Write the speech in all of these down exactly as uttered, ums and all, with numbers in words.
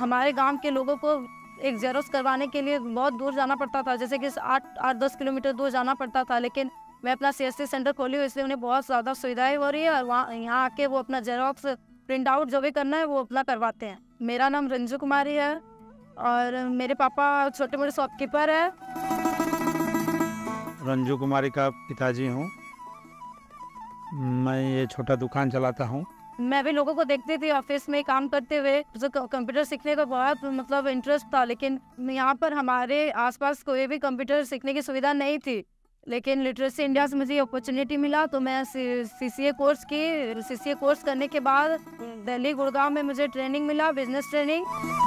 हमारे गांव के लोगों को एक जेरोक्स करवाने के लिए बहुत दूर जाना पड़ता था, जैसे कि आठ आठ दस किलोमीटर दूर जाना पड़ता था। लेकिन मैं अपना सी एस सी सेंटर खोली हूँ, इसलिए उन्हें बहुत ज़्यादा सुविधाएं हो रही है और वहाँ यहाँ आके वो अपना जेरोक्स प्रिंट आउट जो भी करना है वो अपना करवाते हैं। मेरा नाम रंजू कुमारी है और मेरे पापा छोटे मोटे शॉपकीपर है। रंजू कुमारी का पिताजी हूँ। मैं ये छोटा दुकान चलाता हूँ। मैं भी लोगों को देखती थी ऑफिस में काम करते हुए, जो कंप्यूटर सीखने का बहुत मतलब इंटरेस्ट था, लेकिन यहाँ पर हमारे आसपास कोई भी कंप्यूटर सीखने की सुविधा नहीं थी। लेकिन लिटरेसी इंडिया से मुझे अपॉर्चुनिटी मिला तो मैं सी सी ए कोर्स की सी सी ए कोर्स करने के बाद दिल्ली गुड़गांव में मुझे ट्रेनिंग मिला, बिजनेस ट्रेनिंग।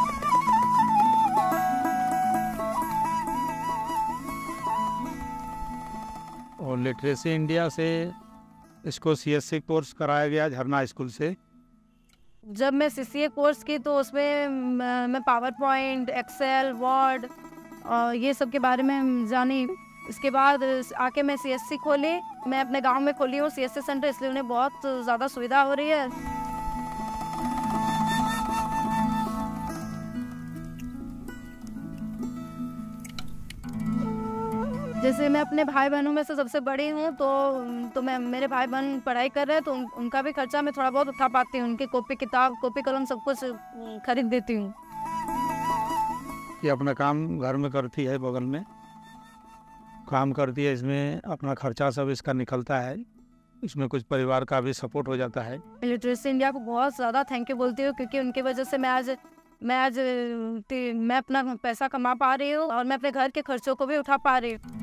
और लिटरेसी इंडिया से इसको सी एस सी कोर्स कराया गया झरना स्कूल से। जब मैं सी सी ए कोर्स की तो उसमें मैं पावर पॉइंट, एक्सेल, वर्ड और ये सब के बारे में जानी। इसके बाद आके मैं सी एस सी खोली, मैं अपने गांव में खोली हूँ सी एस सी सेंटर, इसलिए उन्हें बहुत ज़्यादा सुविधा हो रही है। जैसे मैं अपने भाई बहनों में से सबसे बड़ी हूँ, तो तो मैं मेरे भाई बहन पढ़ाई कर रहे हैं तो उन, उनका भी खर्चा मैं थोड़ा बहुत उठा पाती हूँ। उनकी कॉपी किताब, कॉपी कलम सब कुछ खरीद देती हूँ। ये अपना काम घर में करती है, बगल में काम करती है, इसमें अपना खर्चा सब इसका निकलता है, इसमें कुछ परिवार का भी सपोर्ट हो जाता है। लिटरेसी इंडिया को बहुत ज़्यादा थैंक यू बोलती हूँ, क्योंकि उनकी वजह से मैं आज मैं आज मैं अपना पैसा कमा पा रही हूँ और मैं अपने घर के खर्चों को भी उठा पा रही हूँ।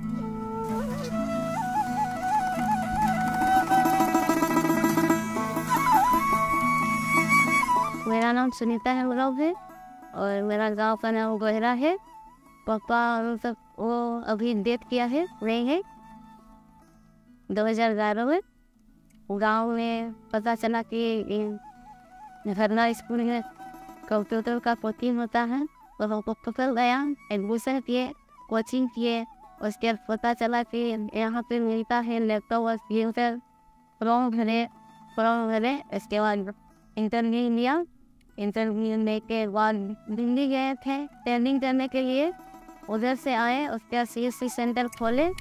मेरा नाम सुनीता हेमराव है और मेरा गांव का नाम गोहरा है। पापा मतलब वो अभी डेथ किया है, नहीं है, दो हज़ार ग्यारह में। गांव में पता चला कि झरना स्कूल में कंप्यूटर का कोचिंग होता है, तो हमको पकड़ गया, एडमिशन किए, कोचिंग किए। उसके बाद पता चला कि यहाँ पे मिलता है लैपटॉप और कंप्यूटर। फॉर्म भरे फॉर्म भरे इसके बाद इंटरव्यू लिया। इंटरव्यू लेने के बाद दिल्ली गए थे ट्रेनिंग करने के लिए, उधर से आए, उसके बाद सी एस सी सेंटर खोले।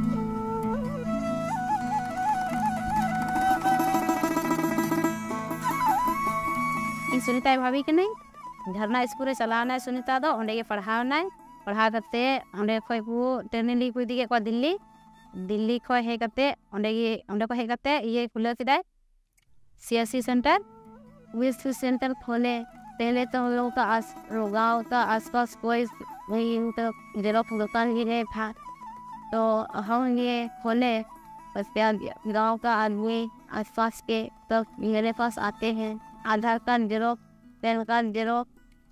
सुनीता भाभी के नहीं झरना स्कूल चलाना है, सुनीता दो अंडे के पढ़ाना है, पढ़ा करते अंडे खो वो ट्रेनिंग ली कोई दिखे को दिल्ली दिल्ली खो है करते अंडे ये अंडे को है करते ये खुले सीधा सी एस सी सेंटर विश्व सेंटर खोले। पहले तो हम लोगों का आस गाँव का आसपास कोई वही तो जेरोक्स दुकान भी नहीं था, तो हम ये खोले। उसके बाद गाँव का आदमी आसपास के तो मेरे पास आते हैं, Aadhaar card xerox, PAN card xerox,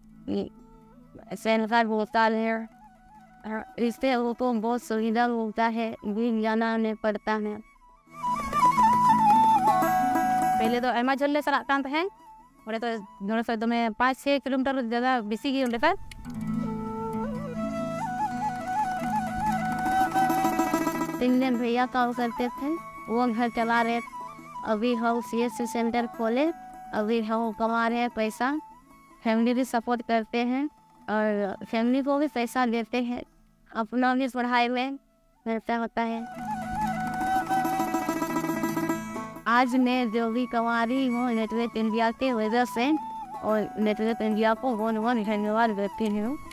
PAN card होता है, इससे उनको बहुत सुविधा होता है, भी जाना नहीं पड़ता है। पहले तो एमा झल्ले सर आकांत है और तो दोनों से में पाँच छः किलोमीटर ज़्यादा बेसी की पर तीन दिन भैया काम करते थे, वो घर चला रहे। अभी हम सी एस सी सेंटर खोले, अभी हम कमा रहे हैं पैसा, फैमिली भी सपोर्ट करते हैं और फैमिली को भी पैसा देते हैं, अपना भी पढ़ाई में खर्चा होता है। आज मैं जो भी कमा रही हूँ नेटवर्क इंडिया के वजह से, और नेटवर्क इंडिया को बहुत बहुत धन्यवाद देती हूँ।